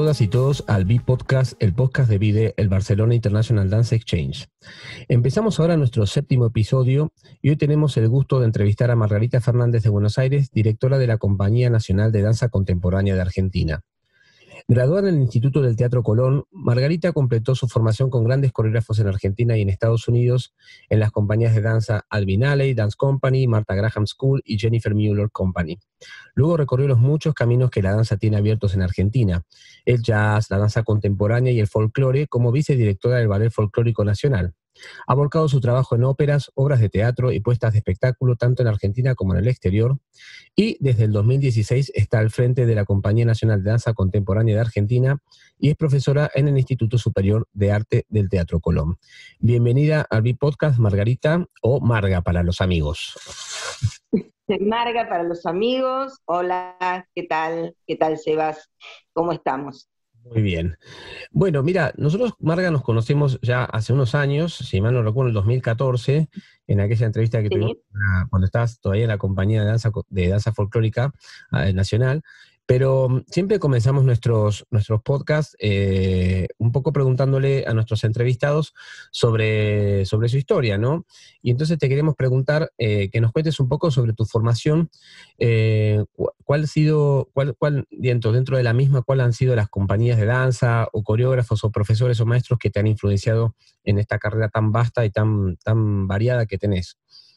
todas y todos al B-Podcast, el podcast de BIDE, el Barcelona International Dance Exchange. Empezamos ahora nuestro 7º episodio y hoy tenemos el gusto de entrevistar a Margarita Fernández de Buenos Aires, directora de la Compañía Nacional de Danza Contemporánea de Argentina. Graduada en el Instituto del Teatro Colón, Margarita completó su formación con grandes coreógrafos en Argentina y en Estados Unidos en las compañías de danza Alvin Ailey Dance Company, Martha Graham School y Jennifer Mueller Company. Luego recorrió los muchos caminos que la danza tiene abiertos en Argentina, el jazz, la danza contemporánea y el folclore como vicedirectora del Ballet Folclórico Nacional. Ha volcado su trabajo en óperas, obras de teatro y puestas de espectáculo tanto en Argentina como en el exterior, y desde el 2016 está al frente de la Compañía Nacional de Danza Contemporánea de Argentina y es profesora en el Instituto Superior de Arte del Teatro Colón. Bienvenida al B-Podcast, Margarita, o Marga para los amigos. Marga para los amigos. Hola, ¿qué tal? ¿Qué tal, Sebas? ¿Cómo estamos? Muy bien. Bueno, mira, nosotros, Marga, nos conocemos ya hace unos años, si mal no recuerdo, en el 2014, en aquella entrevista que tuvimos cuando estabas todavía en la compañía de danza folclórica nacional, pero siempre comenzamos nuestros podcasts un poco preguntándole a nuestros entrevistados sobre su historia, ¿no? Y entonces te queremos preguntar que nos cuentes un poco sobre tu formación, cuál ha sido, dentro de la misma, cuáles han sido las compañías de danza o coreógrafos o profesores o maestros que te han influenciado en esta carrera tan vasta y tan variada que tenés.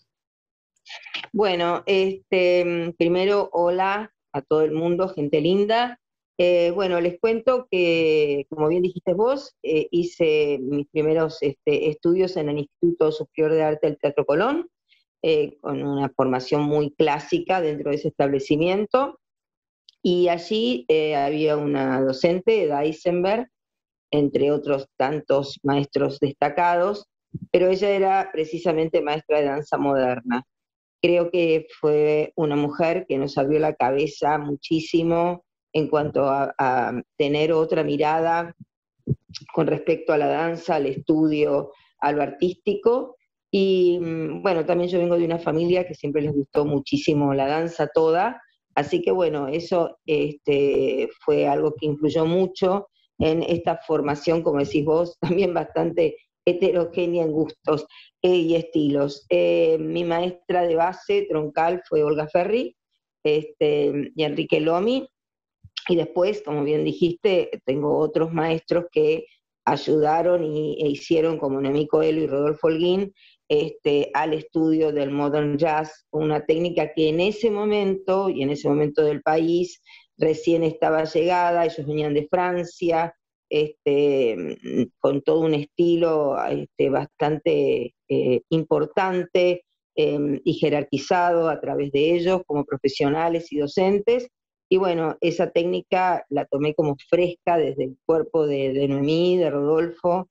Bueno, primero, hola a todo el mundo, gente linda. Bueno, les cuento que, como bien dijiste vos, hice mis primeros estudios en el Instituto Superior de Arte del Teatro Colón, con una formación muy clásica dentro de ese establecimiento. Y allí había una docente, Eisenberg, entre otros tantos maestros destacados, pero ella era precisamente maestra de danza moderna. Creo que fue una mujer que nos abrió la cabeza muchísimo en cuanto a tener otra mirada con respecto a la danza, al estudio, a lo artístico. Y bueno, también yo vengo de una familia que siempre les gustó muchísimo la danza toda, así que bueno, eso fue algo que influyó mucho en esta formación, como decís vos, también bastante heterogénea en gustos y estilos. Mi maestra de base troncal fue Olga Ferri y Enrique Lomi, y después, como bien dijiste, tengo otros maestros que ayudaron e hicieron, como Noemí Coelho y Rodolfo Holguín, al estudio del modern jazz, una técnica que en ese momento, y en ese momento del país, recién estaba llegada. Ellos venían de Francia, con todo un estilo bastante importante y jerarquizado a través de ellos como profesionales y docentes. Y bueno, esa técnica la tomé como fresca desde el cuerpo de Noemí, de Rodolfo,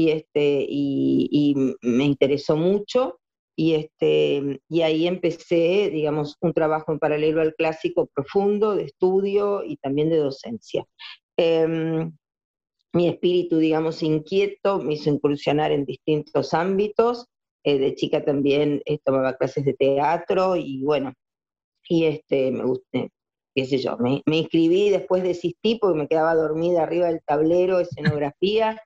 y me interesó mucho. Y ahí empecé, digamos, un trabajo en paralelo al clásico profundo de estudio y también de docencia. Mi espíritu, digamos, inquieto me hizo incursionar en distintos ámbitos. De chica también tomaba clases de teatro y bueno, me gusté, qué sé yo, me inscribí, después desistí porque me quedaba dormida arriba del tablero, escenografía,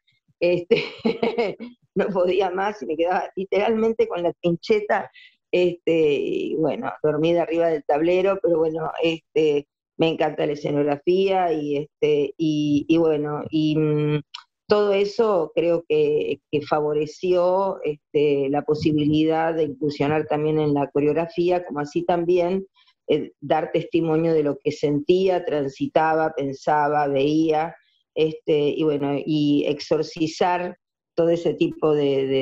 no podía más y me quedaba literalmente con la trincheta, y bueno, dormida arriba del tablero, pero bueno, me encanta la escenografía y bueno, todo eso creo que favoreció la posibilidad de incursionar también en la coreografía, como así también dar testimonio de lo que sentía, transitaba, pensaba, veía, y bueno, y exorcizar todo ese tipo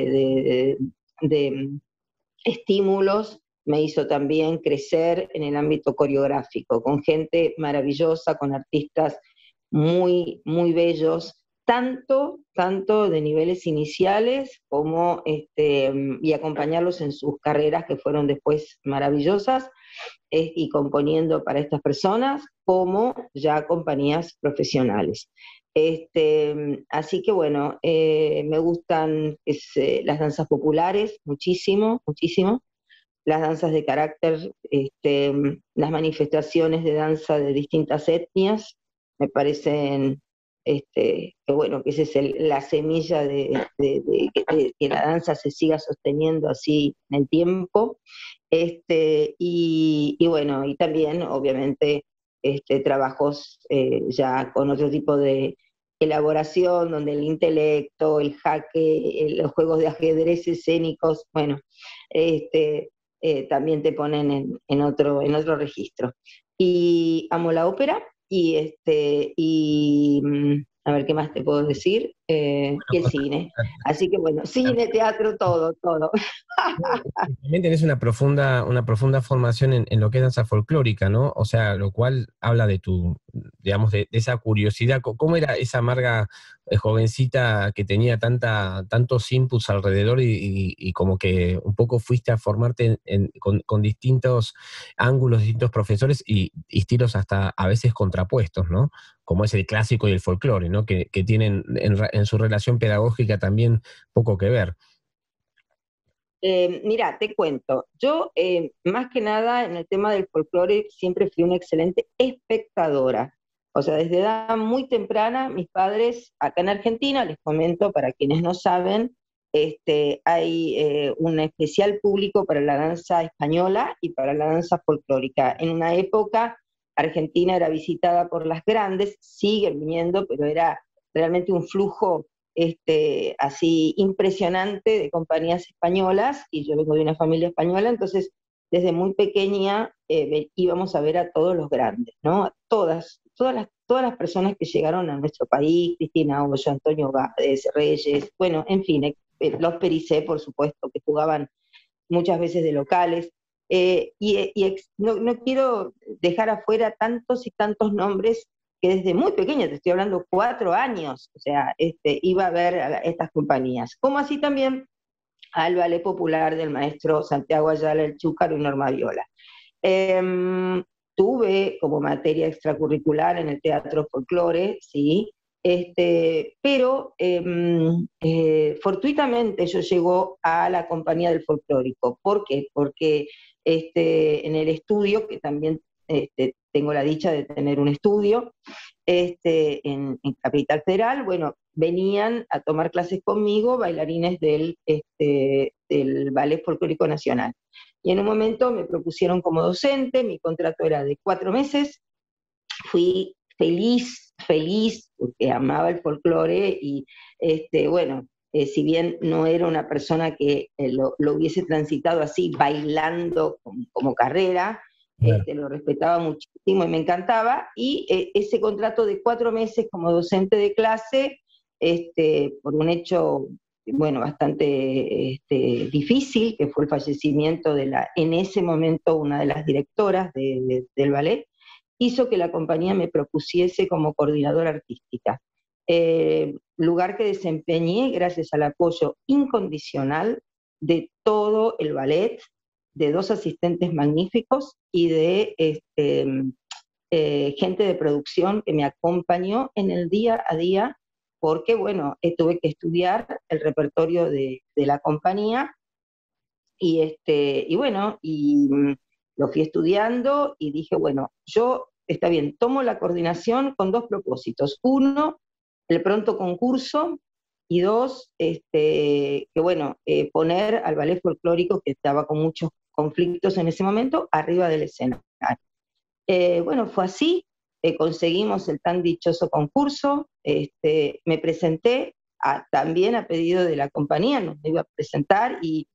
de estímulos me hizo también crecer en el ámbito coreográfico, con gente maravillosa, con artistas muy, muy bellos, tanto de niveles iniciales como y acompañarlos en sus carreras que fueron después maravillosas, y componiendo para estas personas, como ya compañías profesionales. Así que bueno, me gustan las danzas populares muchísimo, muchísimo, las danzas de carácter, las manifestaciones de danza de distintas etnias, me parecen que bueno, que esa es la semilla de que la danza se siga sosteniendo así en el tiempo. Y bueno, y también obviamente trabajos ya con otro tipo de elaboración, donde el intelecto, el jaque, los juegos de ajedrez escénicos, bueno, también te ponen en otro registro. Y amo la ópera, a ver qué más te puedo decir, y el cine. Así que bueno, cine, teatro, todo, todo. También tenés una profunda formación en lo que es danza folclórica, ¿no? O sea, lo cual habla de tu, digamos, de esa curiosidad. ¿Cómo era esa amarga jovencita que tenía tantos inputs alrededor y como que un poco fuiste a formarte con distintos ángulos, distintos profesores y estilos hasta a veces contrapuestos, ¿no? Como es el clásico y el folclore, ¿no? Que tienen en su relación pedagógica también poco que ver. Mira, te cuento, yo más que nada en el tema del folclore siempre fui una excelente espectadora. O sea, desde edad muy temprana, mis padres, acá en Argentina, les comento para quienes no saben, hay un especial público para la danza española y para la danza folclórica. En una época, Argentina era visitada por las grandes, siguen viniendo, pero era realmente un flujo así impresionante de compañías españolas, y yo vengo de una familia española, entonces desde muy pequeña íbamos a ver a todos los grandes, ¿no? A todas las personas que llegaron a nuestro país, Cristina Ollo, Antonio Gades, Reyes, bueno, en fin, los Pericé, por supuesto, que jugaban muchas veces de locales. No quiero dejar afuera tantos y tantos nombres que desde muy pequeña, te estoy hablando 4 años, o sea, iba a ver a estas compañías. Como así también al ballet popular del maestro Santiago Ayala, el Chúcaro y Norma Viola. Tuve como materia extracurricular en el teatro folclore, sí, pero fortuitamente yo llego a la compañía del folclórico. ¿Por qué? Porque en el estudio, que también tengo la dicha de tener un estudio en Capital Federal, bueno, venían a tomar clases conmigo bailarines del Ballet Folclórico Nacional. Y en un momento me propusieron como docente, mi contrato era de 4 meses, fui feliz, feliz, porque amaba el folclore y bueno, si bien no era una persona que lo hubiese transitado así, bailando como carrera, Claro. lo respetaba muchísimo y me encantaba, y ese contrato de 4 meses como docente de clase, por un hecho, bueno, bastante difícil, que fue el fallecimiento en ese momento, una de las directoras del ballet, hizo que la compañía me propusiese como coordinadora artística. Lugar que desempeñé gracias al apoyo incondicional de todo el ballet, de 2 asistentes magníficos y de gente de producción que me acompañó en el día a día, porque bueno, tuve que estudiar el repertorio de la compañía y bueno, lo fui estudiando y dije, bueno, yo, está bien, tomo la coordinación con 2 propósitos. Uno, el pronto concurso, y dos, que bueno, poner al ballet folclórico, que estaba con muchos conflictos en ese momento, arriba del escenario. Bueno, fue así, conseguimos el tan dichoso concurso, me presenté también a pedido de la compañía, no me iba a presentar,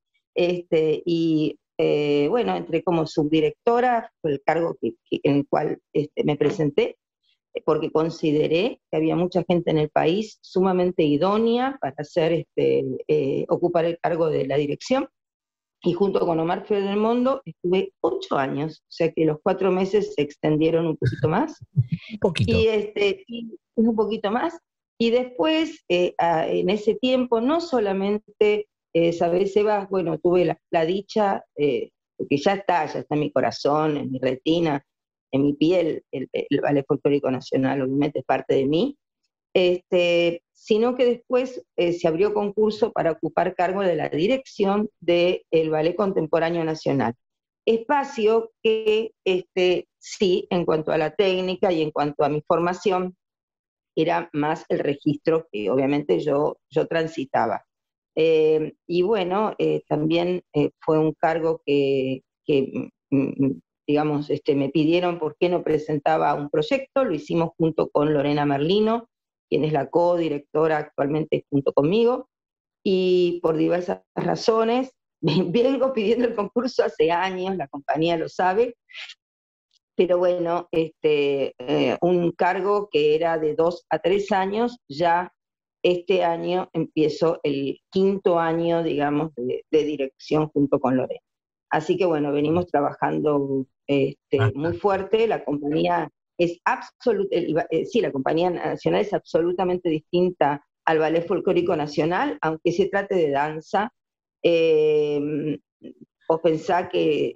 bueno, entré como subdirectora, fue el cargo en el cual me presenté, porque consideré que había mucha gente en el país sumamente idónea para ocupar el cargo de la dirección, y junto con Omar Federmondo estuve 8 años, o sea que los 4 meses se extendieron un poquito más, Un poquito. y un poquito más, y después, en ese tiempo, no solamente, sabes, Sebas, bueno, tuve la dicha, porque ya está en mi corazón, en mi retina, en mi piel, el Ballet Folclórico Nacional, obviamente es parte de mí, sino que después se abrió concurso para ocupar cargo de la dirección del Ballet Contemporáneo Nacional. Espacio que sí, en cuanto a la técnica y en cuanto a mi formación, era más el registro que obviamente yo transitaba. Y bueno, también fue un cargo que digamos, me pidieron por qué no presentaba un proyecto, lo hicimos junto con Lorena Merlino, quien es la codirectora actualmente junto conmigo, y por diversas razones, vengo pidiendo el concurso hace años, la compañía lo sabe, pero bueno, un cargo que era de 2 a 3 años, ya este año empiezo el quinto año, digamos, de dirección junto con Lorena. Así que bueno, venimos trabajando muy fuerte, la compañía es sí, la compañía nacional es absolutamente distinta al Ballet Folclórico Nacional, aunque se trate de danza. Eh, Vos pensá que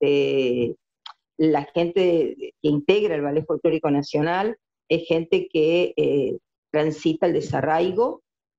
la gente que integra el Ballet Folclórico Nacional es gente que transita el desarraigo,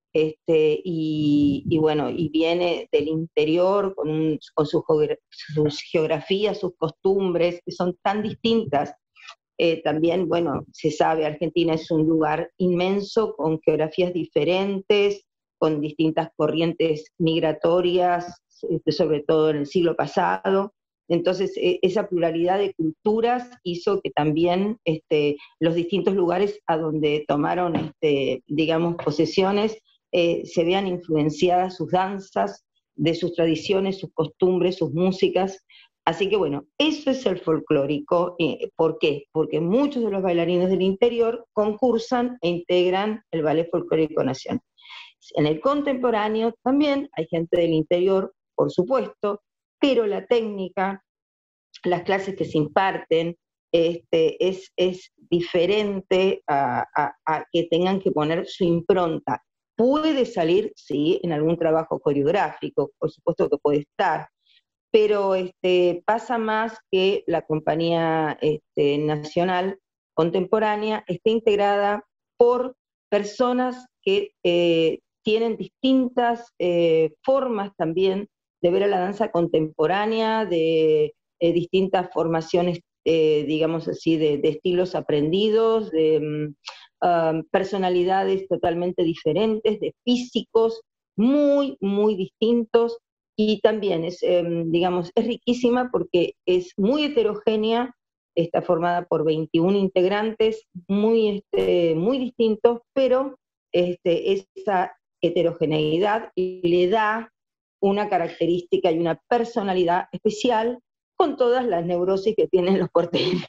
y bueno, y viene del interior con sus geografías, sus costumbres, que son tan distintas. También, bueno, se sabe, Argentina es un lugar inmenso, con geografías diferentes, con distintas corrientes migratorias, sobre todo en el siglo pasado. Entonces, esa pluralidad de culturas hizo que también los distintos lugares a donde tomaron, digamos, posesiones, se vean influenciadas sus danzas, de sus tradiciones, sus costumbres, sus músicas. Así que bueno, eso es el folclórico. ¿Por qué? Porque muchos de los bailarines del interior concursan e integran el Ballet Folclórico Nacional. En el contemporáneo también hay gente del interior, por supuesto, pero la técnica, las clases que se imparten, es diferente a que tengan que poner su impronta. Puede salir, sí, en algún trabajo coreográfico, por supuesto que puede estar, pero pasa más que la compañía nacional contemporánea esté integrada por personas que tienen distintas formas también de ver a la danza contemporánea, de distintas formaciones, digamos así, de estilos aprendidos, de personalidades totalmente diferentes, de físicos muy, muy distintos, y también es, digamos, es riquísima porque es muy heterogénea, está formada por 21 integrantes muy distintos, pero esa heterogeneidad le da una característica y una personalidad especial, con todas las neurosis que tienen los porteños.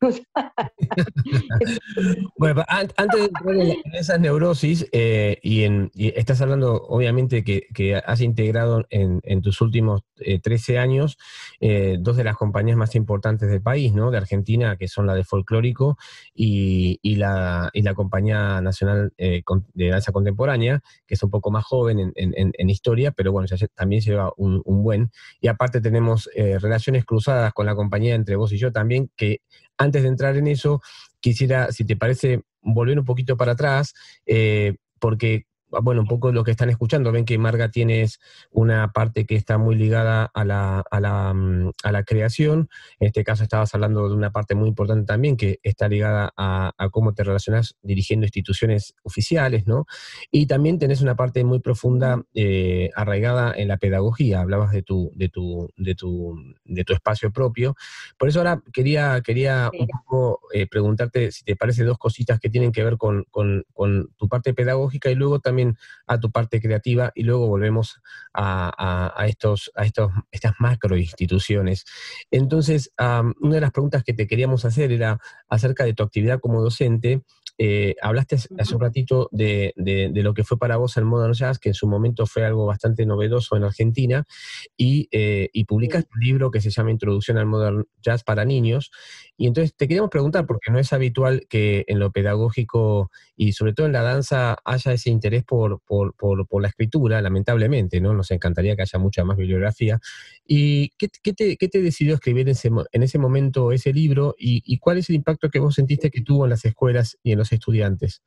Bueno, antes de entrar en esas neurosis, y estás hablando, obviamente, que has integrado en tus últimos 13 años dos de las compañías más importantes del país, ¿no? De Argentina, que son la de Folclórico y la Compañía Nacional de Danza Contemporánea, que es un poco más joven en historia, pero bueno, también lleva un buen. Y aparte tenemos relaciones cruzadas con la compañía entre vos y yo también, que antes de entrar en eso, quisiera, si te parece, volver un poquito para atrás, porque, bueno, un poco lo que están escuchando, ven que Marga tienes una parte que está muy ligada a la creación. En este caso estabas hablando de una parte muy importante también, que está ligada a cómo te relacionas dirigiendo instituciones oficiales, ¿no? Y también tenés una parte muy profunda, arraigada en la pedagogía. Hablabas de tu espacio propio. Por eso ahora quería un poco preguntarte si te parece dos cositas que tienen que ver con tu parte pedagógica y luego también a tu parte creativa, y luego volvemos a estas macro instituciones. Entonces, una de las preguntas que te queríamos hacer era acerca de tu actividad como docente. Hablaste hace un ratito de lo que fue para vos el Modern Jazz, que en su momento fue algo bastante novedoso en Argentina, y publicaste un libro que se llama Introducción al Modern Jazz para niños. Y entonces te queríamos preguntar, porque no es habitual que en lo pedagógico y sobre todo en la danza haya ese interés por la escritura, lamentablemente, ¿no? Nos encantaría que haya mucha más bibliografía. ¿Y qué te decidió escribir en ese momento ese libro, y cuál es el impacto que vos sentiste que tuvo en las escuelas y en los estudiantes?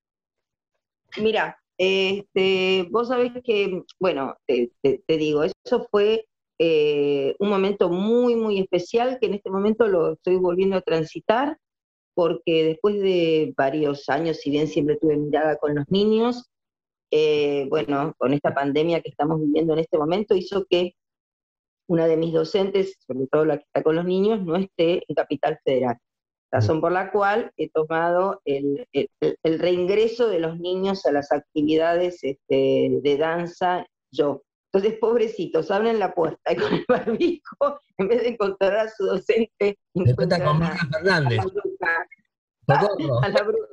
Mira, vos sabés que, bueno, te digo, eso fue un momento muy, muy especial, que en este momento lo estoy volviendo a transitar. porque después de varios años, si bien siempre tuve mirada con los niños, bueno, con esta pandemia que estamos viviendo en este momento, hizo que una de mis docentes, sobre todo la que está con los niños, no esté en Capital Federal. Razón por la cual he tomado el reingreso de los niños a las actividades de danza yo. Entonces, pobrecitos, abren la puerta y con el barbijo, en vez de encontrar a su docente, Después está con encuentran Marta a Fernández. la bruja. Socorro. A la bruja.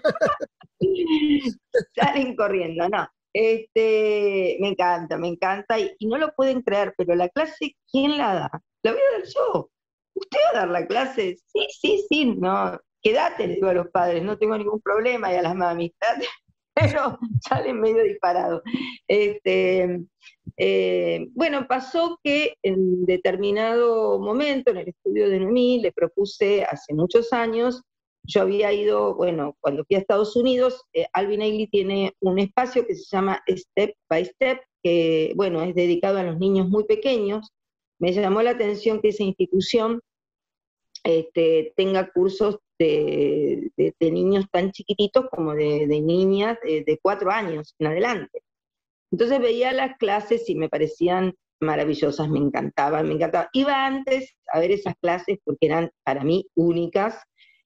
Salen corriendo, no. Me encanta, y no lo pueden creer, pero la clase, ¿quién la da? La voy a dar yo. ¿Usted va a dar la clase? Sí, no. Quédate, le digo a los padres, no tengo ningún problema, y a las mamis, quédate, pero salen medio disparados. Bueno, pasó que en determinado momento, en el estudio de Noemí, le propuse hace muchos años. Yo había ido, bueno, cuando fui a Estados Unidos, Alvin Ailey tiene un espacio que se llama Step by Step, que, bueno, es dedicado a los niños muy pequeños. Me llamó la atención que esa institución tenga cursos de niños tan chiquititos como de niñas de 4 años en adelante. Entonces veía las clases y me parecían maravillosas, me encantaban. Iba antes a ver esas clases porque eran para mí únicas,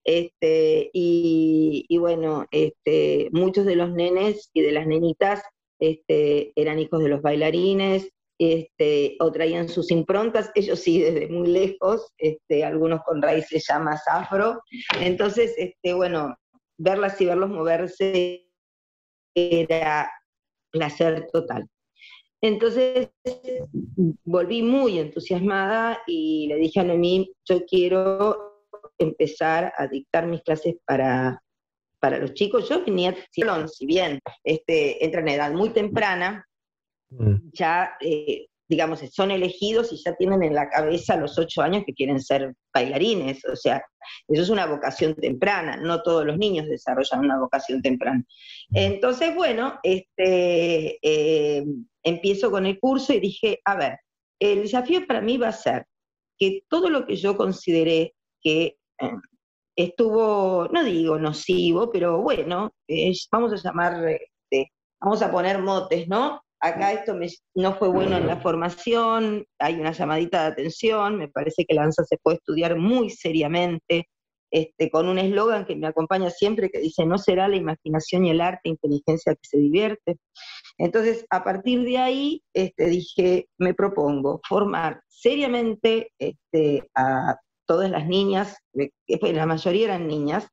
y bueno, muchos de los nenes y de las nenitas eran hijos de los bailarines, o traían sus improntas, ellos sí, desde muy lejos, algunos con raíces ya más afro. Entonces, bueno, verlas y verlos moverse era placer total. Entonces volví muy entusiasmada y le dije a Noemí, yo quiero empezar a dictar mis clases para los chicos. Yo venía, si bien entran en edad muy temprana, ya, digamos, son elegidos y ya tienen en la cabeza a los 8 años que quieren ser bailarines. O sea, eso es una vocación temprana, no todos los niños desarrollan una vocación temprana. Entonces, bueno, empiezo con el curso y dije, a ver, el desafío para mí va a ser que todo lo que yo consideré que estuvo, no digo nocivo, pero bueno, vamos a llamar, vamos a poner motes, ¿no? Acá esto no fue bueno en la formación, hay una llamadita de atención, me parece que la danza se puede estudiar muy seriamente, con un eslogan que me acompaña siempre que dice, no será la imaginación y el arte, inteligencia que se divierte. Entonces, a partir de ahí, dije, me propongo formar seriamente a todas las niñas, que la mayoría eran niñas,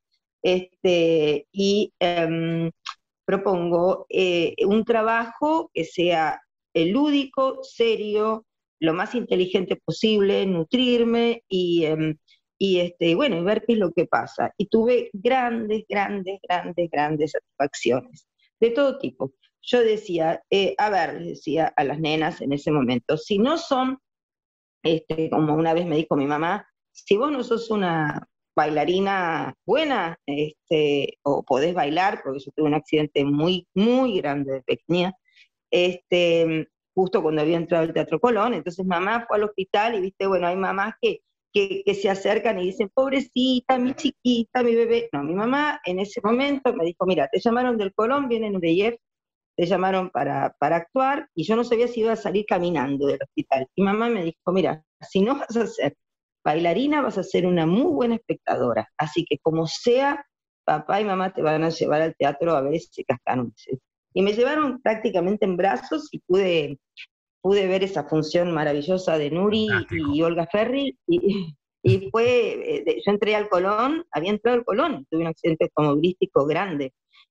y propongo un trabajo que sea lúdico, serio, lo más inteligente posible, nutrirme bueno, y ver qué es lo que pasa. Y tuve grandes satisfacciones, de todo tipo. Yo decía, a ver, les decía a las nenas en ese momento, si no son, como una vez me dijo mi mamá, si vos no sos una bailarina buena, o podés bailar, porque yo tuve un accidente muy grande de pequeña, justo cuando había entrado al Teatro Colón, entonces mamá fue al hospital y viste, bueno, hay mamás que se acercan y dicen, pobrecita, mi chiquita, mi bebé. No, mi mamá en ese momento me dijo, mira, te llamaron del Colón, vienen de IEF, te llamaron para actuar, y yo no sabía si iba a salir caminando del hospital. Y mamá me dijo, mira, si no vas a ser bailarina, vas a ser una muy buena espectadora, así que como sea, papá y mamá te van a llevar al teatro a ver ese Cascanueces. Y me llevaron prácticamente en brazos y pude ver esa función maravillosa de Nuri y Olga Ferri, y yo entré al Colón, había entrado al Colón, tuve un accidente automovilístico grande,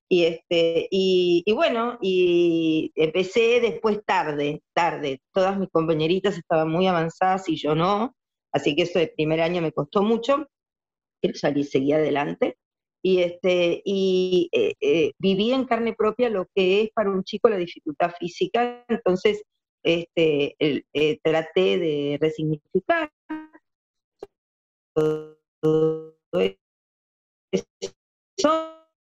y bueno, y empecé después tarde, todas mis compañeritas estaban muy avanzadas y yo no, así que eso de primer año me costó mucho, pero salí, seguí adelante, viví en carne propia lo que es para un chico la dificultad física. Entonces traté de resignificar todo eso,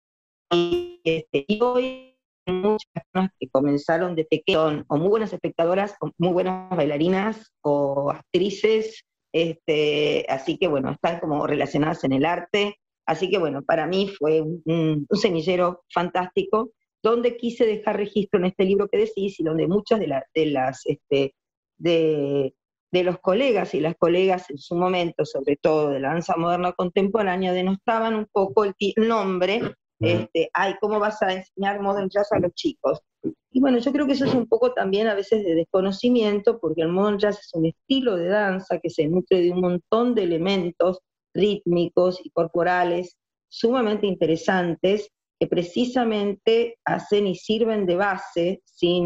y hoy muchas personas que comenzaron de pequeño o muy buenas espectadoras, o muy buenas bailarinas o actrices, así que bueno, están como relacionadas en el arte, Así que bueno, para mí fue un semillero fantástico, donde quise dejar registro en este libro que decís, y donde muchas de, de los colegas y las colegas en su momento, sobre todo de la danza moderna contemporánea, denostaban un poco el nombre, ay, ¿cómo vas a enseñar modern jazz a los chicos? Y bueno, yo creo que eso es un poco también a veces de desconocimiento, porque el modern jazz es un estilo de danza que se nutre de un montón de elementos rítmicos y corporales sumamente interesantes, que precisamente hacen y sirven de base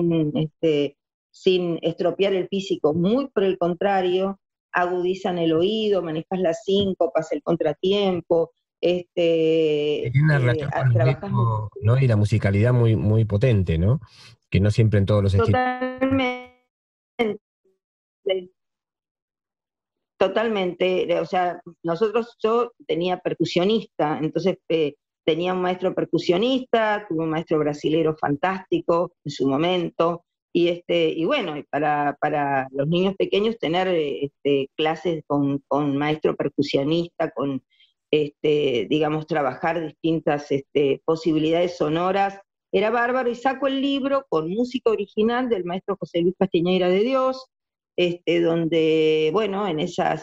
sin estropear el físico, muy por el contrario, agudizan el oído, manejas las síncopas, el contratiempo, Tiene una relación con el trabajas ritmo, ¿no? Y la musicalidad muy, muy potente, ¿no? Que no siempre en todos los estilos. totalmente, totalmente, o sea, yo tenía percusionista, entonces tenía un maestro percusionista, tuve un maestro brasilero fantástico en su momento, y bueno, y para los niños pequeños tener clases con maestro percusionista, digamos, trabajar distintas posibilidades sonoras, era bárbaro, y saco el libro con música original del maestro José Luis Castiñeira de Dios, donde, bueno, en esas,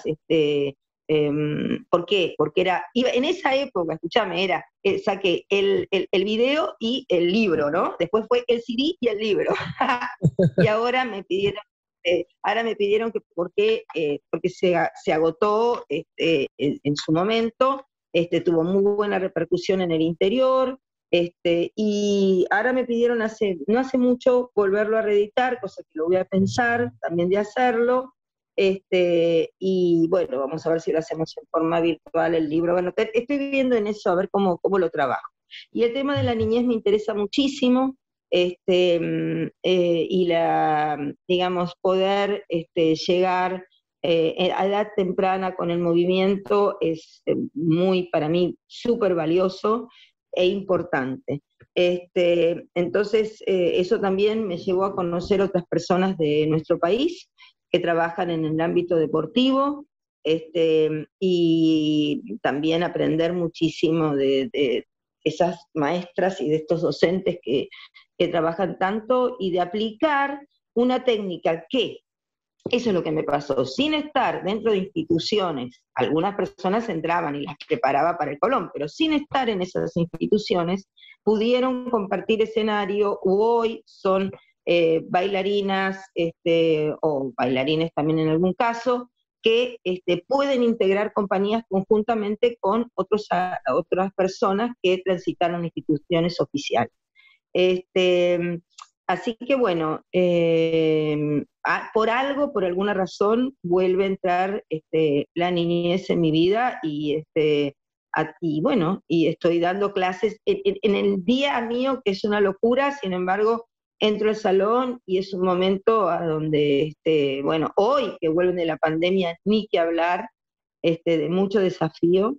¿por qué? Porque en esa época, escúchame, saqué el video y el libro, ¿no? Después fue el CD y el libro. Y ahora me pidieron que por qué, porque se agotó en su momento, tuvo muy buena repercusión en el interior, y ahora me pidieron no hace mucho volverlo a reeditar, cosa que lo voy a pensar también de hacerlo, y bueno, vamos a ver si lo hacemos en forma virtual el libro. Bueno, estoy viendo en eso a ver cómo lo trabajo. Y el tema de la niñez me interesa muchísimo, digamos, poder llegar a edad temprana con el movimiento es muy, para mí, súper valioso e importante. Entonces, eso también me llevó a conocer otras personas de nuestro país que trabajan en el ámbito deportivo, y también aprender muchísimo de esas maestras y de estos docentes que trabajan tanto, y de aplicar una técnica que, eso es lo que me pasó, sin estar dentro de instituciones, algunas personas entraban y las preparaba para el Colón, pero sin estar en esas instituciones, pudieron compartir escenario, u hoy son bailarinas, o bailarines también en algún caso, que pueden integrar compañías conjuntamente con otras personas que transitaron instituciones oficiales. Este, Así que bueno, por alguna razón, vuelve a entrar la niñez en mi vida, y bueno, y estoy dando clases en el día mío, que es una locura. Sin embargo, entro al salón y es un momento a donde, bueno, hoy que vuelven de la pandemia, ni que hablar, de mucho desafío,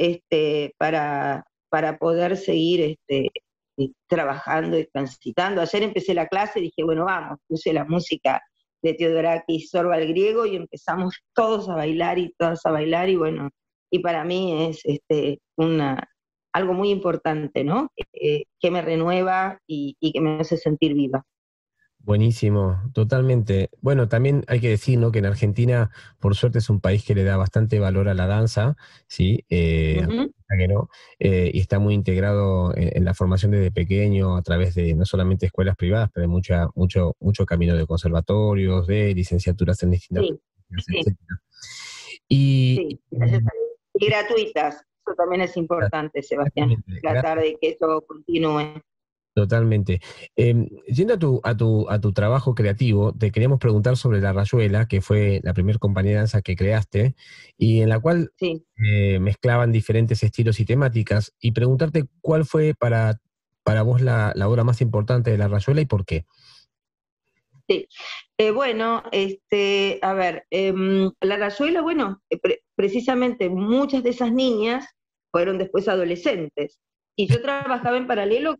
para poder seguir, y trabajando y transitando. Ayer empecé la clase y dije, bueno, vamos, puse la música de Theodorakis, Sorba el griego, y empezamos todos a bailar y todas a bailar, y bueno, y para mí es algo muy importante, ¿no? Que me renueva y que me hace sentir viva. Buenísimo, totalmente. Bueno, también hay que decir, ¿no? Que en Argentina, por suerte, es un país que le da bastante valor a la danza, ¿sí? Ujú. Que no, y está muy integrado en la formación desde pequeño a través de no solamente escuelas privadas, pero hay mucho camino de conservatorios, de licenciaturas en distintas Sí, técnicas, sí, etcétera. Y, sí, gracias a Dios. Y gratuitas, eso también es importante, Sebastián, exactamente, tratar de que eso continúe. totalmente. Yendo a tu trabajo creativo, te queríamos preguntar sobre La Rayuela, que fue la primera compañía de danza que creaste, y en la cual Sí. mezclaban diferentes estilos y temáticas, y preguntarte cuál fue para vos la obra más importante de La Rayuela y por qué. Sí. Bueno, a ver, la Rayuela, bueno, precisamente muchas de esas niñas fueron después adolescentes. Y yo trabajaba en paralelo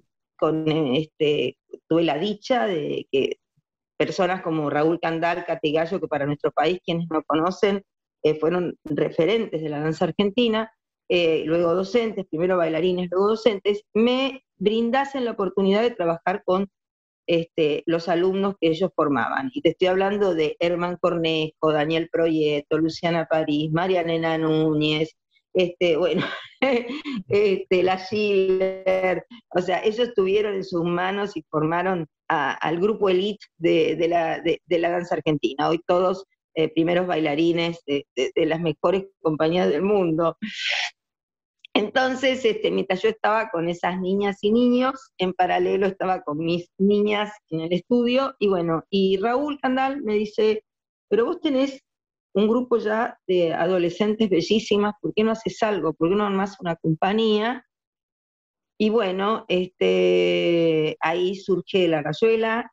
tuve la dicha de que personas como Raúl Candal, Cati Gallo, que para nuestro país, quienes no conocen, fueron referentes de la danza argentina, luego docentes, primero bailarines, luego docentes, me brindasen la oportunidad de trabajar con los alumnos que ellos formaban. Y te estoy hablando de Herman Cornejo, Daniel Proyecto, Luciana París, María Elena Núñez, bueno, la Schiller, o sea, ellos tuvieron en sus manos y formaron al grupo elite de la danza argentina. Hoy todos primeros bailarines de las mejores compañías del mundo. Entonces, mientras yo estaba con esas niñas y niños, en paralelo estaba con mis niñas en el estudio, y bueno, y Raúl Candal me dice, pero vos tenés un grupo ya de adolescentes bellísimas, ¿por qué no haces algo? ¿Por qué no armás una compañía? Y bueno, ahí surge La Rayuela,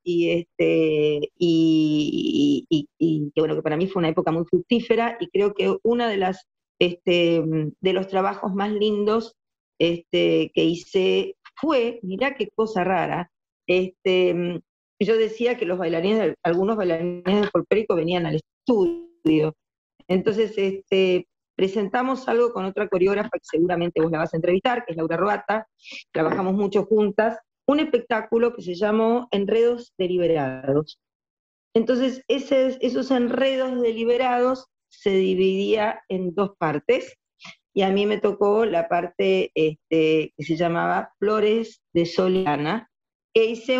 y que bueno, que para mí fue una época muy fructífera, y creo que una de los trabajos más lindos que hice fue, mirá qué cosa rara, yo decía que algunos bailarines del folclórico venían al estudio, entonces presentamos algo con otra coreógrafa que seguramente vos la vas a entrevistar, que es Laura Roata, trabajamos mucho juntas, un espectáculo que se llamó Enredos Deliberados. Entonces, esos enredos deliberados se dividía en dos partes, y a mí me tocó la parte que se llamaba Flores de Soliana, que hice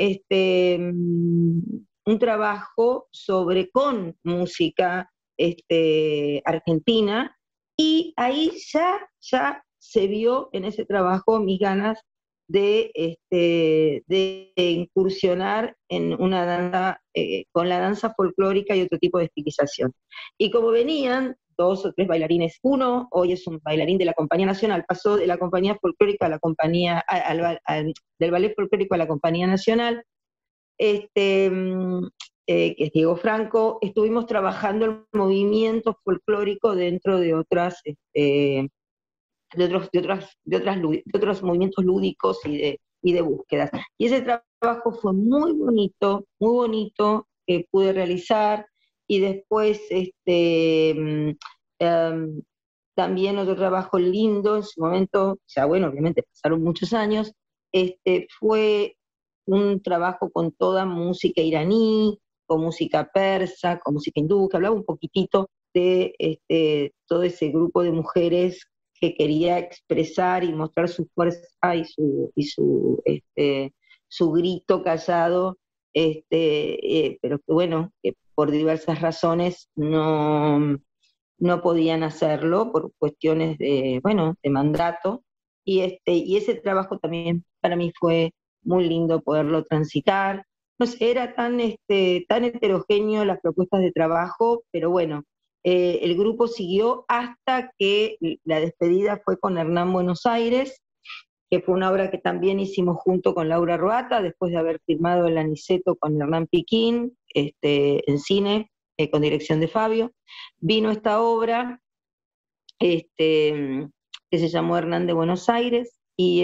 un trabajo con música argentina, y ahí ya se vio en ese trabajo mis ganas de incursionar en una danza, con la danza folclórica y otro tipo de estilización. Y como venían 2 o 3 bailarines, uno hoy es un bailarín de la Compañía Nacional, pasó de la Compañía Folclórica a la Compañía, del Ballet Folclórico a la Compañía Nacional, que es Diego Franco, estuvimos trabajando el movimiento folclórico dentro de otros movimientos lúdicos y de búsquedas. Y ese trabajo fue muy bonito, que pude realizar, y después también otro trabajo lindo en su momento, ya bueno, obviamente pasaron muchos años, fue un trabajo con toda música iraní, con música persa, con música hindú, que hablaba un poquitito de todo ese grupo de mujeres que quería expresar y mostrar su fuerza su grito callado, pero que bueno, que por diversas razones no podían hacerlo por cuestiones de mandato, y ese trabajo también para mí fue muy lindo poderlo transitar. No sé, era tan heterogéneo las propuestas de trabajo, pero bueno, el grupo siguió hasta que la despedida fue con Hernán Buenos Aires, que fue una obra que también hicimos junto con Laura Roata, después de haber firmado el Aniceto con Hernán Piquín, en cine, con dirección de Fabio. Vino esta obra, que se llamó Hernán de Buenos Aires,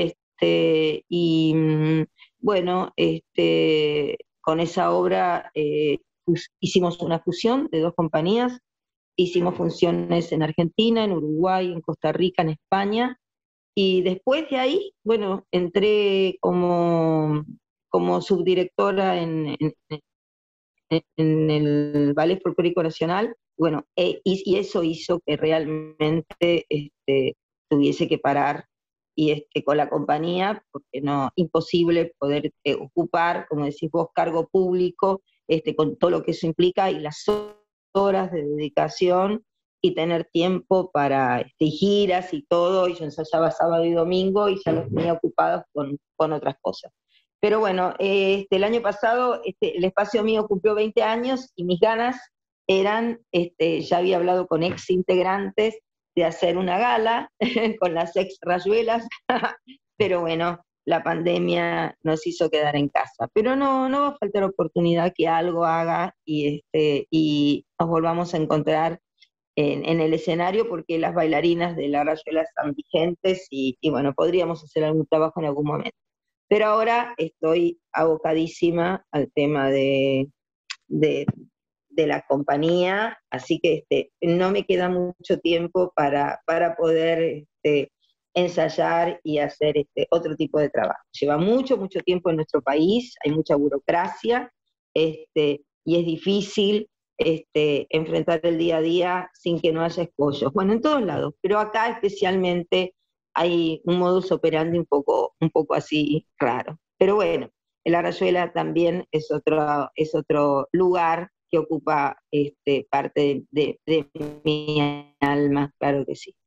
y bueno, con esa obra hicimos una fusión de 2 compañías, hicimos funciones en Argentina, en Uruguay, en Costa Rica, en España, y después de ahí, bueno, entré como subdirectora en el Ballet Folclórico Nacional, bueno, y eso hizo que realmente tuviese que parar, y con la compañía, porque no, imposible poder ocupar, como decís vos, cargo público, con todo lo que eso implica, y las horas de dedicación, y tener tiempo para giras y todo, y yo ensayaba sábado y domingo, y ya los tenía ocupados con otras cosas. Pero bueno, el año pasado el espacio mío cumplió 20 años, y mis ganas eran, ya había hablado con ex integrantes de hacer una gala con las ex Rayuelas, pero bueno, la pandemia nos hizo quedar en casa. Pero no va a faltar oportunidad que algo haga, y nos volvamos a encontrar en el escenario, porque las bailarinas de la Rayuela están vigentes, y bueno, podríamos hacer algún trabajo en algún momento. Pero ahora estoy abocadísima al tema de, de la compañía, así que no me queda mucho tiempo para poder ensayar y hacer otro tipo de trabajo. Lleva mucho, mucho tiempo en nuestro país, hay mucha burocracia, y es difícil enfrentar el día a día sin que no haya escollos. Bueno, en todos lados, pero acá especialmente hay un modus operandi un poco así raro. Pero bueno, el Arrayuela también es otro lugar que ocupa parte de mi alma, claro que sí.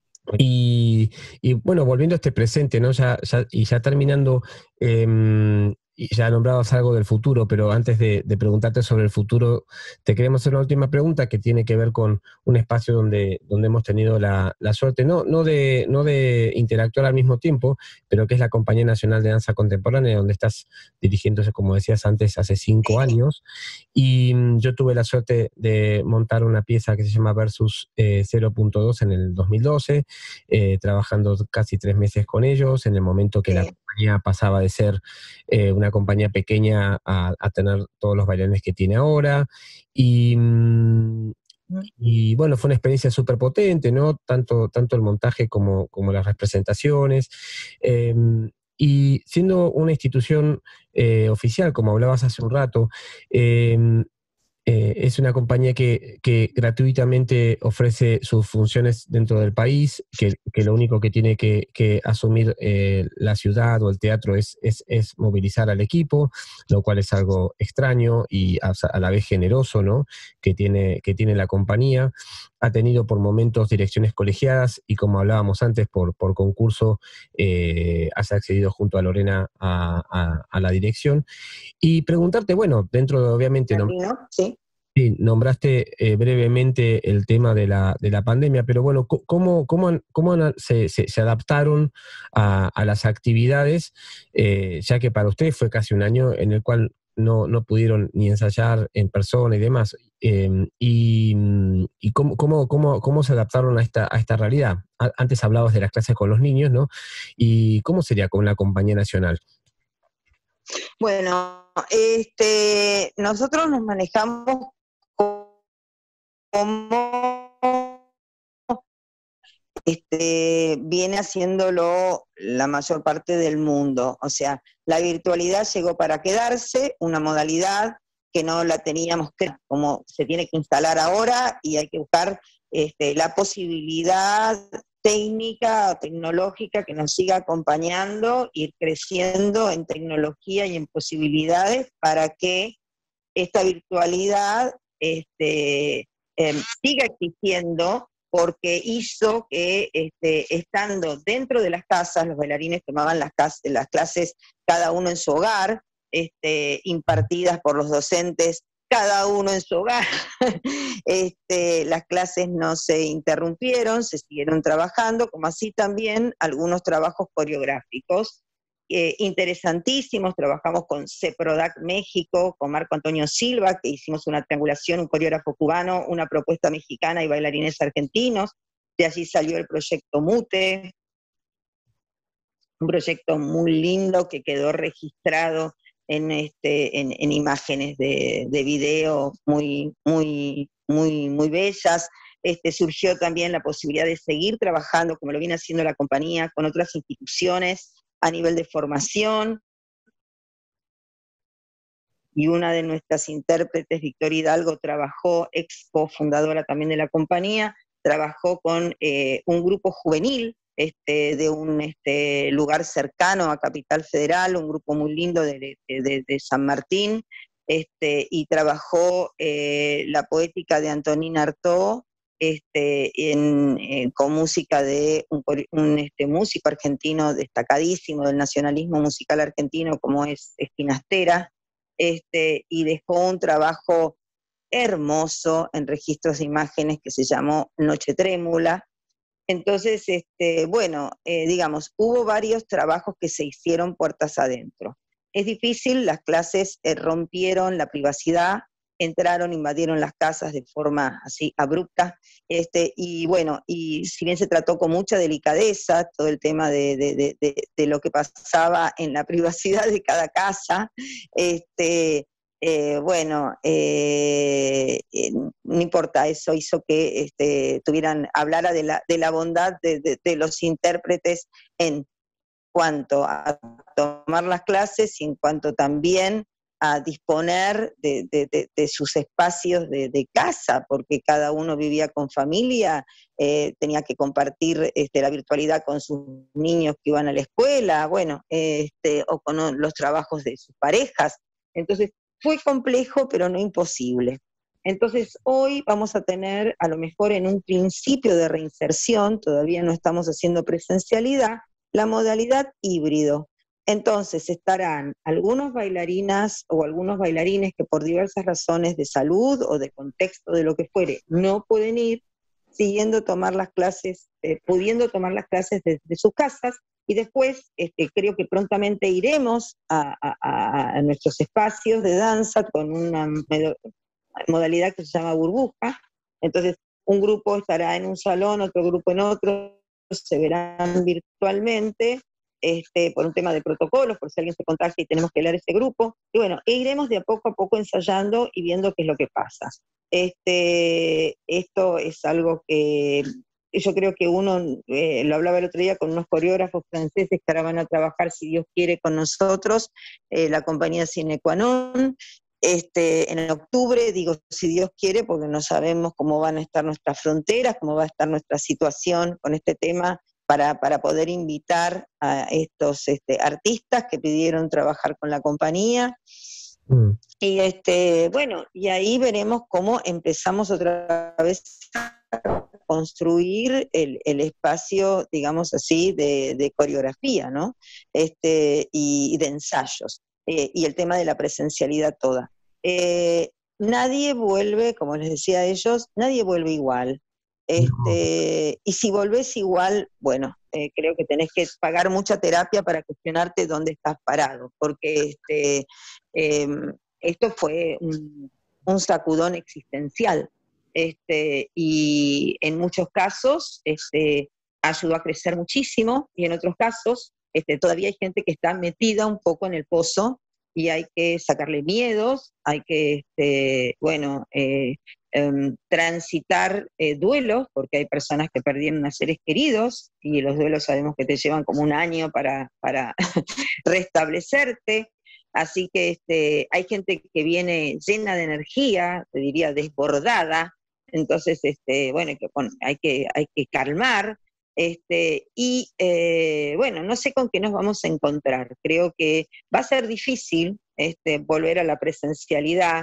Y bueno, volviendo a este presente, ¿no? Ya terminando, y ya nombrabas algo del futuro, pero antes de preguntarte sobre el futuro, te queremos hacer una última pregunta que tiene que ver con un espacio donde hemos tenido la suerte, no de interactuar al mismo tiempo, pero que es la Compañía Nacional de Danza Contemporánea, donde estás dirigiéndose, como decías antes, hace 5 años. Y yo tuve la suerte de montar una pieza que se llama Versus 0.2 en el 2012, trabajando casi 3 meses con ellos, en el momento que la compañía pasaba de ser una compañía pequeña a tener todos los bailarines que tiene ahora. Y, y bueno, fue una experiencia súper potente, ¿no? Tanto el montaje como las representaciones. Y siendo una institución oficial, como hablabas hace un rato, es una compañía que gratuitamente ofrece sus funciones dentro del país, que lo único que tiene que asumir la ciudad o el teatro es movilizar al equipo, lo cual es algo extraño y a la vez generoso, ¿no? que tiene la compañía. Ha tenido por momentos direcciones colegiadas y, como hablábamos antes, por concurso has accedido junto a Lorena a la dirección. Y preguntarte, bueno, dentro de, obviamente, Sí. sí, nombraste brevemente el tema de la pandemia, pero bueno, ¿cómo se adaptaron a las actividades? Ya que para ustedes fue casi un año en el cual no pudieron ni ensayar en persona y demás. Y cómo se adaptaron a esta realidad. Antes hablabas de las clases con los niños, ¿no? ¿Y cómo sería con la compañía nacional? Bueno, nosotros nos manejamos como viene haciéndolo la mayor parte del mundo. O sea, la virtualidad llegó para quedarse, una modalidad que no la teníamos como se tiene que instalar ahora, y hay que buscar la posibilidad técnica o tecnológica que nos siga acompañando, ir creciendo en tecnología y en posibilidades para que esta virtualidad siga existiendo, porque hizo que estando dentro de las casas, los bailarines tomaban las clases cada uno en su hogar, impartidas por los docentes cada uno en su hogar. Las clases no se interrumpieron, se siguieron trabajando, como así también algunos trabajos coreográficos interesantísimos. Trabajamos con CEPRODAC México, con Marco Antonio Silva, que hicimos una triangulación, un coreógrafo cubano, una propuesta mexicana y bailarines argentinos. De allí salió el proyecto MUTE, un proyecto muy lindo que quedó registrado en imágenes de video muy bellas. Surgió también la posibilidad de seguir trabajando, como lo viene haciendo la compañía, con otras instituciones a nivel de formación. Y una de nuestras intérpretes, Victoria Hidalgo, trabajó, ex cofundadora también de la compañía, trabajó con un grupo juvenil de un lugar cercano a Capital Federal, un grupo muy lindo de San Martín, y trabajó la poética de Antonina Artaud, con música de un músico argentino destacadísimo del nacionalismo musical argentino, como es Espinastera, y dejó un trabajo hermoso en registros de imágenes que se llamó Noche Trémula. Entonces, digamos, hubo varios trabajos que se hicieron puertas adentro. Es difícil, las clases rompieron la privacidad, entraron, invadieron las casas de forma así abrupta, y bueno, y si bien se trató con mucha delicadeza todo el tema de lo que pasaba en la privacidad de cada casa, bueno, no importa, eso hizo que hablara de la bondad de los intérpretes en cuanto a tomar las clases y en cuanto también a disponer de sus espacios de casa, porque cada uno vivía con familia, tenía que compartir la virtualidad con sus niños que iban a la escuela, bueno, o con los trabajos de sus parejas. Entonces, fue complejo, pero no imposible. Entonces, hoy vamos a tener, a lo mejor en un principio de reinserción, todavía no estamos haciendo presencialidad, la modalidad híbrido. Entonces estarán algunos bailarinas o algunos bailarines que por diversas razones de salud o de contexto, de lo que fuere, no pueden ir, siguiendo tomar las clases, pudiendo tomar las clases desde sus casas, y después creo que prontamente iremos a nuestros espacios de danza con una modalidad que se llama burbuja. Entonces un grupo estará en un salón, otro grupo en otro, se verán virtualmente, por un tema de protocolos, por si alguien se contagia y tenemos que leer ese grupo, y bueno, iremos de a poco ensayando y viendo qué es lo que pasa. Esto es algo que yo creo que uno, lo hablaba el otro día con unos coreógrafos franceses que ahora van a trabajar, si Dios quiere, con nosotros, la compañía Sine Qua Non, en octubre, digo si Dios quiere, porque no sabemos cómo van a estar nuestras fronteras, cómo va a estar nuestra situación con este tema, para poder invitar a estos artistas que pidieron trabajar con la compañía. Y bueno, y ahí veremos cómo empezamos otra vez a construir el espacio, digamos así, de coreografía, ¿no? Y de ensayos. Y el tema de la presencialidad toda. Nadie vuelve, como les decía a ellos, nadie vuelve igual. Y si volvés igual, bueno, creo que tenés que pagar mucha terapia para cuestionarte dónde estás parado, porque esto fue un sacudón existencial, y en muchos casos ayudó a crecer muchísimo, y en otros casos todavía hay gente que está metida un poco en el pozo, y hay que sacarle miedos, hay que, transitar duelos, porque hay personas que perdieron a seres queridos, y los duelos sabemos que te llevan como un año para restablecerte. Así que hay gente que viene llena de energía, te diría desbordada, entonces bueno, hay que calmar, bueno, no sé con qué nos vamos a encontrar. Creo que va a ser difícil volver a la presencialidad,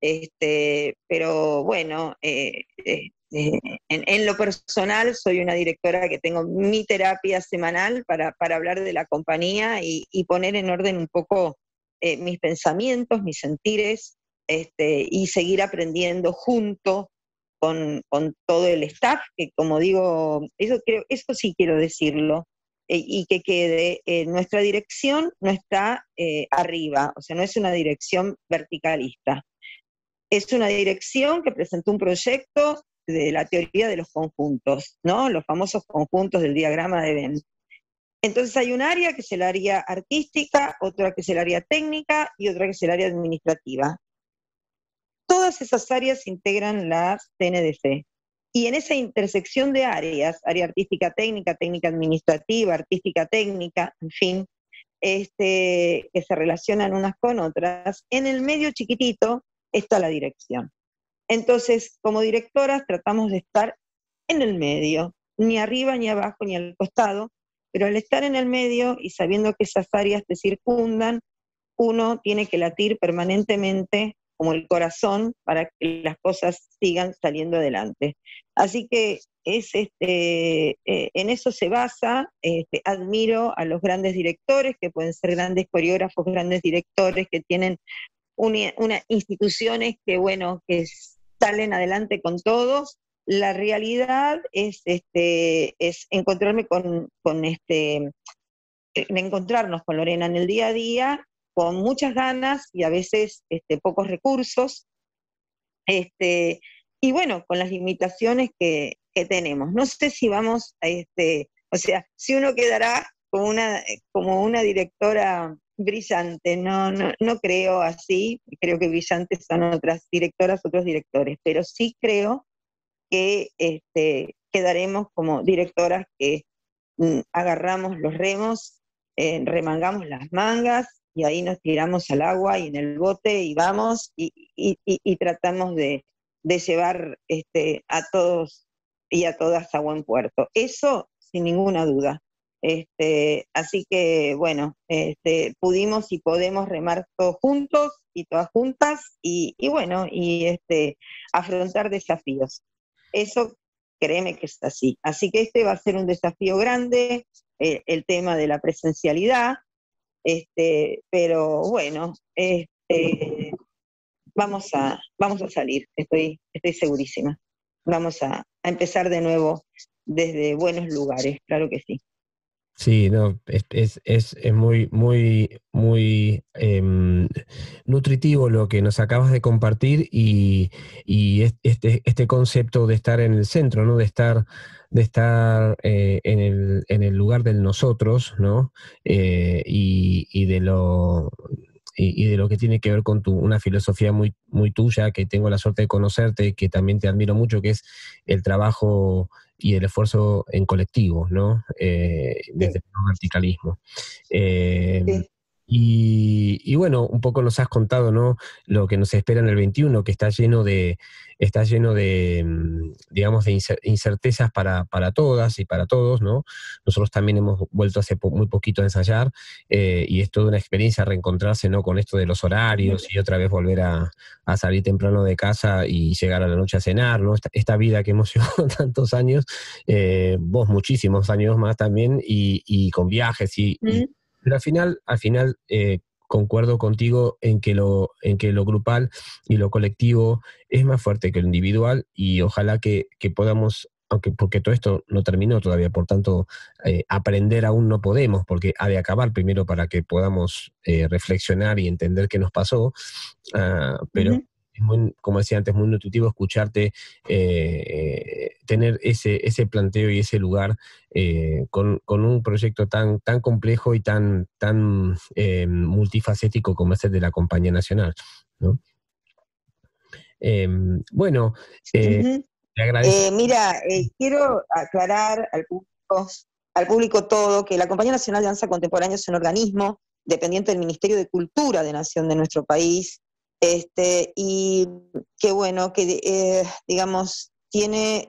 pero bueno, en lo personal soy una directora que tengo mi terapia semanal para hablar de la compañía y poner en orden un poco mis pensamientos, mis sentires, y seguir aprendiendo junto con todo el staff, que como digo, eso sí quiero decirlo, y que quede, nuestra dirección no está arriba, o sea, no es una dirección verticalista, es una dirección que presentó un proyecto de la teoría de los conjuntos, ¿no? Los famosos conjuntos del diagrama de Venn. Entonces hay un área que es el área artística, otra que es el área técnica y otra que es el área administrativa. Todas esas áreas integran la CNDC. Y en esa intersección de áreas, área artística técnica, técnica administrativa, artística técnica, en fin, que se relacionan unas con otras, en el medio chiquitito está la dirección. Entonces, como directoras tratamos de estar en el medio, ni arriba, ni abajo, ni al costado, pero al estar en el medio y sabiendo que esas áreas te circundan, uno tiene que latir permanentemente como el corazón para que las cosas sigan saliendo adelante. Así que en eso se basa. Admiro a los grandes directores, que pueden ser grandes coreógrafos, grandes directores, que tienen unas instituciones que, bueno, que salen adelante con todos. La realidad es encontrarme encontrarnos con Lorena en el día a día, con muchas ganas y a veces pocos recursos, y bueno, con las limitaciones que tenemos. No sé si vamos a o sea, si uno quedará como una directora brillante, no creo así, creo que brillantes son otras directoras, otros directores, pero sí creo que quedaremos como directoras que agarramos los remos, remangamos las mangas y ahí nos tiramos al agua y en el bote y vamos y tratamos de llevar a todos y a todas a buen puerto. Eso sin ninguna duda. Así que bueno, pudimos y podemos remar todos juntos y todas juntas y bueno, afrontar desafíos. Eso créeme que es así. Así que va a ser un desafío grande, el tema de la presencialidad, pero bueno, vamos a salir, estoy segurísima. Vamos a empezar de nuevo desde buenos lugares, claro que sí. Sí, no, es muy, muy, muy nutritivo lo que nos acabas de compartir y este concepto de estar en el centro, ¿no? De estar en el lugar del nosotros, ¿no? Y de lo y de lo que tiene que ver con una filosofía muy, muy tuya, que tengo la suerte de conocerte, que también te admiro mucho, que es el trabajo y el esfuerzo en colectivo, ¿no? Desde el verticalismo. Sí. Y bueno, un poco nos has contado, ¿no? Lo que nos espera en el 21, que está lleno de, digamos, de incertezas para todas y para todos, ¿no? Nosotros también hemos vuelto hace muy poquito a ensayar, y es toda una experiencia reencontrarse, ¿no? Con esto de los horarios y otra vez volver a salir temprano de casa y llegar a la noche a cenar, ¿no? Esta vida que hemos llevado tantos años, vos muchísimos años más también, y con viajes pero al final concuerdo contigo en que lo grupal y lo colectivo es más fuerte que lo individual, y ojalá que podamos, porque todo esto no terminó todavía, por tanto, aprender aún no podemos, porque ha de acabar primero para que podamos reflexionar y entender qué nos pasó, pero es muy, como decía antes, muy nutritivo escucharte, tener ese planteo y ese lugar, con un proyecto tan complejo y tan multifacético como es el de la Compañía Nacional, ¿no? Bueno, te agradezco. Mira, quiero aclarar al público todo que la Compañía Nacional de Danza Contemporánea es un organismo dependiente del Ministerio de Cultura de Nación de nuestro país, y que bueno, que digamos, tiene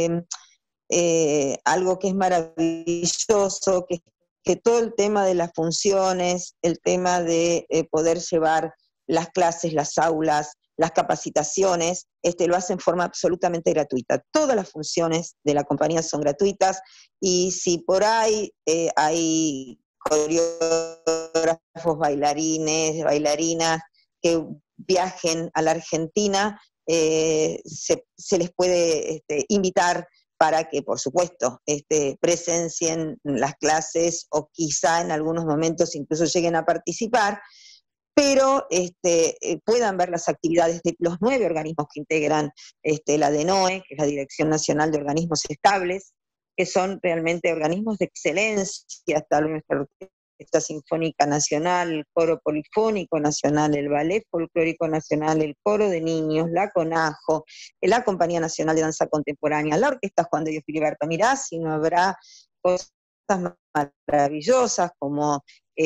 algo que es maravilloso, que todo el tema de las funciones, el tema de poder llevar las clases, las aulas, las capacitaciones, lo hace en forma absolutamente gratuita. Todas las funciones de la compañía son gratuitas, y si por ahí hay coreógrafos, bailarines, bailarinas que viajen a la Argentina, se les puede invitar para que, por supuesto, presencien las clases o quizá en algunos momentos incluso lleguen a participar, pero puedan ver las actividades de los 9 organismos que integran la DNOE, que es la Dirección Nacional de Organismos Estables, que son realmente organismos de excelencia, hasta nuestra Orquesta Sinfónica Nacional, el Coro Polifónico Nacional, el Ballet Folclórico Nacional, el Coro de Niños, la CONAJO, la Compañía Nacional de Danza Contemporánea, la Orquesta Juan de Dios Filiberto. Mirá si no habrá cosas maravillosas como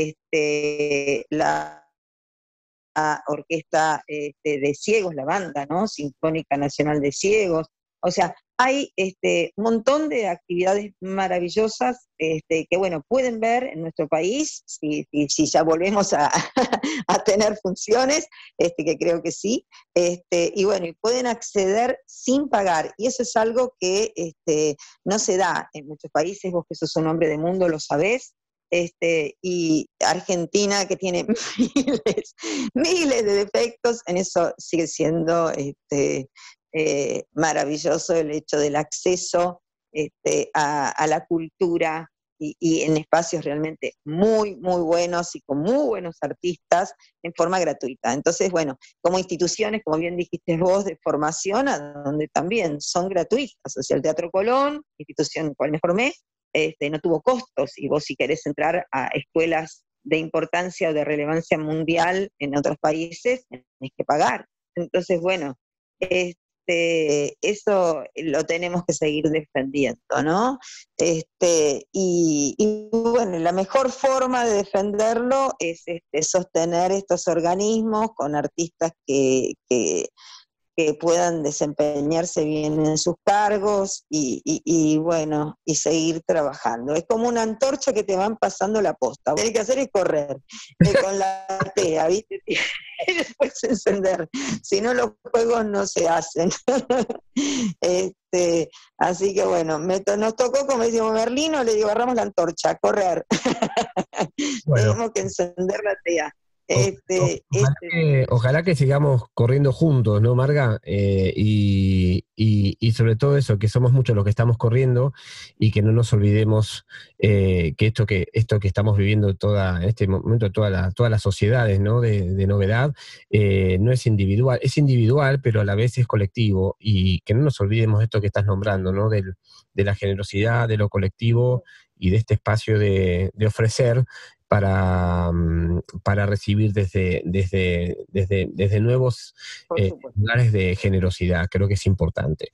la orquesta de ciegos, la banda, ¿no? Sinfónica Nacional de Ciegos. O sea, hay un montón de actividades maravillosas que, bueno, pueden ver en nuestro país, si ya volvemos a tener funciones, que creo que sí, y bueno, y pueden acceder sin pagar, y eso es algo que no se da en muchos países. Vos que sos un hombre de mundo lo sabés, y Argentina, que tiene miles de defectos, en eso sigue siendo maravilloso el hecho del acceso a la cultura, y en espacios realmente muy, muy buenos y con muy buenos artistas en forma gratuita. Entonces, bueno, como instituciones, como bien dijiste vos, de formación, a donde también son gratuitas, o sea, el Teatro Colón, institución en la cual me formé, no tuvo costos, y vos si querés entrar a escuelas de importancia o de relevancia mundial en otros países, tenés que pagar. Entonces, bueno, eso lo tenemos que seguir defendiendo, ¿no? Y bueno, la mejor forma de defenderlo es sostener estos organismos con artistas que puedan desempeñarse bien en sus cargos y bueno, y seguir trabajando. Es como una antorcha que te van pasando la posta. Lo que hay que hacer es correr con la tea, ¿viste? Y después encender. Si no, los juegos no se hacen. Así que bueno, nos tocó, como decimos Berlino, le digo, agarramos la antorcha, correr. Bueno. Tenemos que encender la tea. Ojalá que sigamos corriendo juntos, ¿no, Marga? Y sobre todo eso, que somos muchos los que estamos corriendo y que no nos olvidemos que esto que estamos viviendo en este momento, todas las sociedades, ¿no? de novedad, no es individual, pero a la vez es colectivo, y que no nos olvidemos esto que estás nombrando, ¿no? De la generosidad, de lo colectivo y de este espacio de ofrecer para recibir desde nuevos lugares de generosidad. Creo que es importante.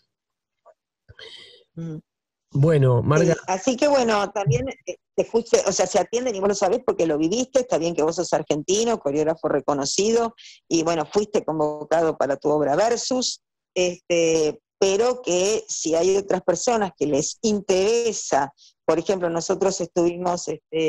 Bueno, Marga. Así que bueno, también te escuché, o sea, se atienden y vos lo sabés porque lo viviste, está bien que vos sos argentino, coreógrafo reconocido, y bueno, fuiste convocado para tu obra Versus, pero que si hay otras personas que les interesa, por ejemplo, nosotros estuvimos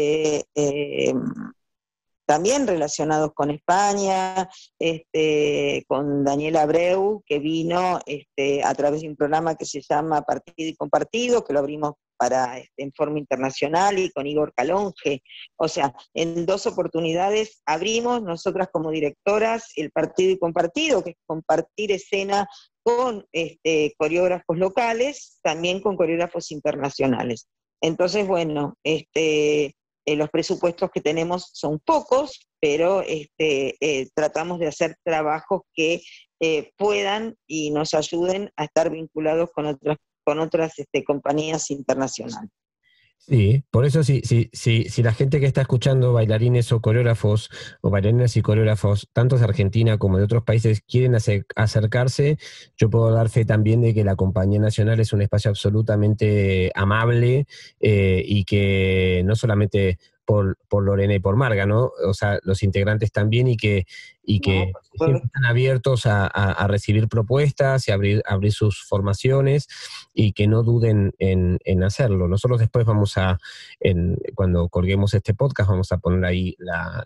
también relacionados con España, con Daniel Abreu, que vino a través de un programa que se llama Partido y Compartido, que lo abrimos en forma internacional, y con Igor Calonge. O sea, en 2 oportunidades abrimos nosotras como directoras el Partido y Compartido, que es compartir escena con coreógrafos locales, también con coreógrafos internacionales. Entonces, bueno, los presupuestos que tenemos son pocos, pero tratamos de hacer trabajos que puedan y nos ayuden a estar vinculados con otras compañías internacionales. Sí, por eso si la gente que está escuchando, bailarines o coreógrafos, o bailarinas y coreógrafos, tanto de Argentina como de otros países, quieren acercarse, yo puedo dar fe también de que la Compañía Nacional es un espacio absolutamente amable, y que no solamente por Lorena y por Marga, ¿no? O sea, los integrantes también, y que siempre están abiertos a recibir propuestas y abrir sus formaciones, y que no duden en hacerlo. Nosotros después cuando colguemos este podcast, vamos a poner ahí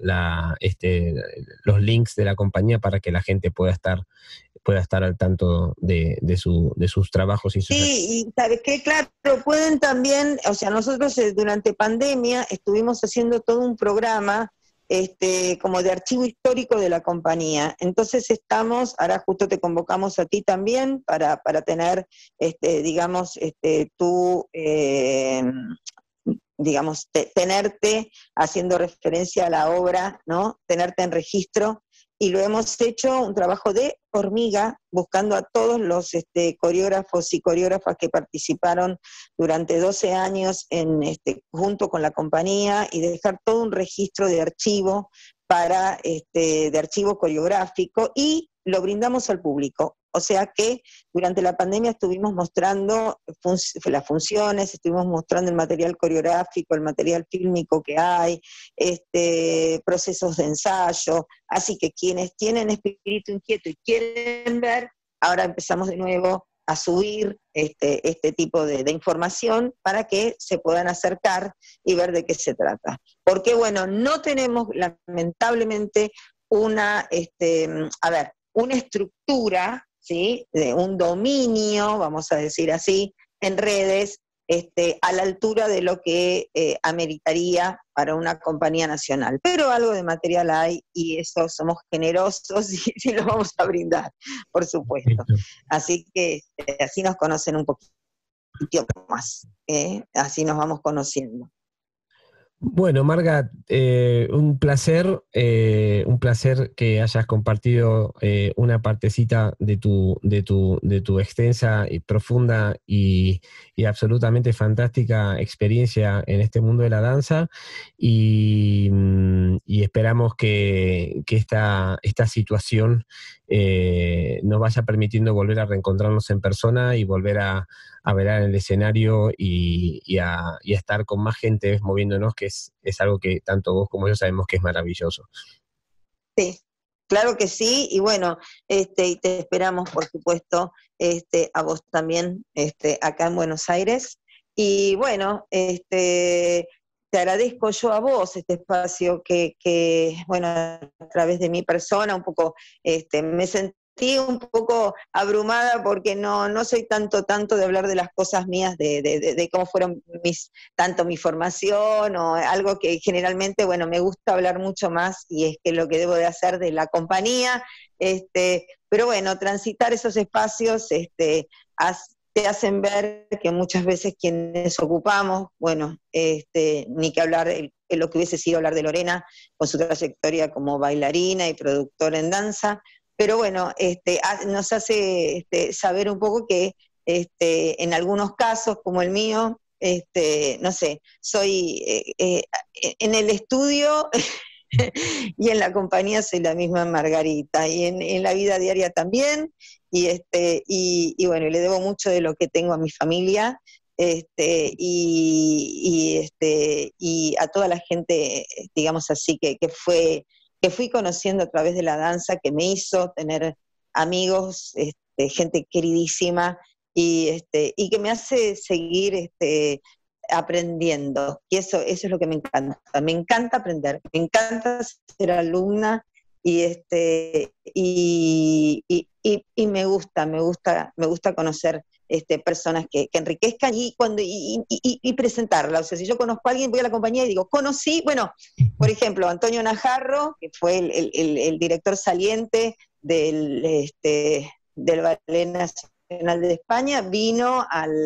los links de la compañía para que la gente pueda estar al tanto de sus trabajos y sus... Sí, y ¿sabes qué? Claro, pueden también, o sea, nosotros durante pandemia estuvimos haciendo todo un programa como de archivo histórico de la compañía. Entonces ahora justo te convocamos a ti también para tener, digamos, tenerte haciendo referencia a la obra, ¿no? Tenerte en registro. Y lo hemos hecho un trabajo de hormiga, buscando a todos los coreógrafos y coreógrafas que participaron durante 12 años junto con la compañía, y dejar todo un registro de archivo de archivo coreográfico, y lo brindamos al público. O sea que durante la pandemia estuvimos mostrando las funciones, estuvimos mostrando el material coreográfico, el material fílmico que hay, procesos de ensayo. Así que quienes tienen espíritu inquieto y quieren ver, ahora empezamos de nuevo a subir este tipo de información para que se puedan acercar y ver de qué se trata. Porque bueno, no tenemos lamentablemente una estructura, ¿sí? De un dominio, vamos a decir así, en redes, a la altura de lo que ameritaría para una compañía nacional. Pero algo de material hay, y eso somos generosos y lo vamos a brindar, por supuesto. Así que así nos conocen un poquito más, así nos vamos conociendo. Bueno, Marga, un placer que hayas compartido una partecita de tu extensa y profunda y absolutamente fantástica experiencia en este mundo de la danza y esperamos que esta situación nos vaya permitiendo volver a reencontrarnos en persona y volver a ver en el escenario y a estar con más gente moviéndonos, que es algo que tanto vos como yo sabemos que es maravilloso. Sí, claro que sí, y bueno, y te esperamos, por supuesto, a vos también, acá en Buenos Aires. Y bueno, te agradezco yo a vos este espacio bueno, a través de mi persona, un poco, me sentí un poco abrumada porque no soy tanto de hablar de las cosas mías, de cómo fueron tanto mi formación o algo que generalmente, bueno, me gusta hablar mucho más y es que lo que debo de hacer de la compañía, pero bueno, transitar esos espacios, te hacen ver que muchas veces quienes ocupamos, bueno, ni que hablar lo que hubiese sido hablar de Lorena con su trayectoria como bailarina y productora en danza, pero bueno, nos hace saber un poco que en algunos casos, como el mío, no sé, soy en el estudio y en la compañía soy la misma Margarita, y en la vida diaria también, y bueno, y le debo mucho de lo que tengo a mi familia, y a toda la gente, digamos así, que fui conociendo a través de la danza, que me hizo tener amigos, gente queridísima, y que me hace seguir aprendiendo. Y eso es lo que me encanta. Me encanta aprender, me encanta ser alumna y me gusta conocer personas que enriquezcan y presentarla. O sea, si yo conozco a alguien, voy a la compañía y digo, conocí, bueno, por ejemplo, Antonio Najarro, que fue el director saliente del Ballet Nacional de España, vino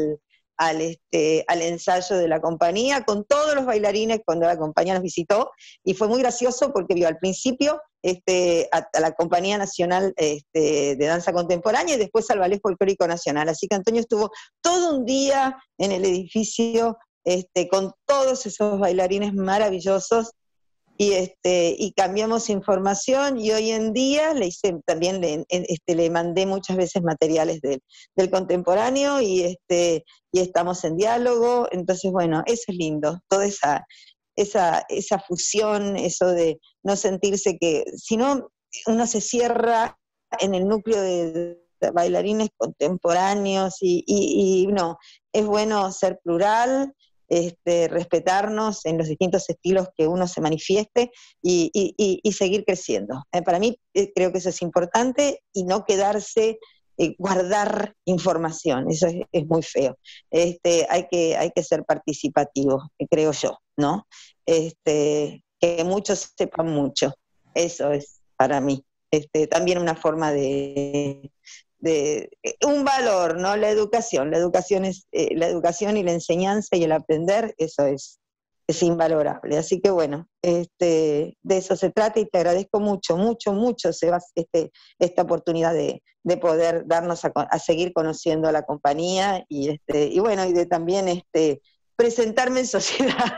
al ensayo de la compañía con todos los bailarines cuando la compañía nos visitó, y fue muy gracioso porque vio al principio a la Compañía Nacional de Danza Contemporánea y después al Ballet Folclórico Nacional. Así que Antonio estuvo todo un día en el edificio con todos esos bailarines maravillosos, y cambiamos información, y hoy en día también le mandé muchas veces materiales del contemporáneo, y estamos en diálogo. Entonces, bueno, eso es lindo, toda esa fusión, eso de no sentirse que, si no, uno se cierra en el núcleo de bailarines contemporáneos, y no, es bueno ser plural, respetarnos en los distintos estilos que uno se manifieste, y seguir creciendo. Para mí creo que eso es importante, y no quedarse, guardar información, eso es muy feo. Hay que ser participativo, creo yo, ¿no? Que muchos sepan mucho, eso es para mí. También una forma de un valor, ¿no? La educación es la educación y la enseñanza y el aprender, eso es invalorable. Así que bueno, de eso se trata, y te agradezco mucho, Sebas, esta oportunidad de poder darnos a seguir conociendo a la compañía, y bueno, y de también presentarme en sociedad.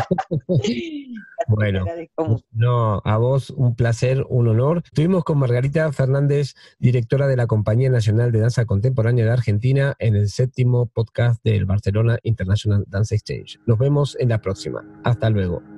Bueno, no, a vos un placer, un honor. Estuvimos con Margarita Fernández, directora de la Compañía Nacional de Danza Contemporánea de Argentina, en el 7º podcast del Barcelona International Dance Exchange. Nos vemos en la próxima. Hasta luego.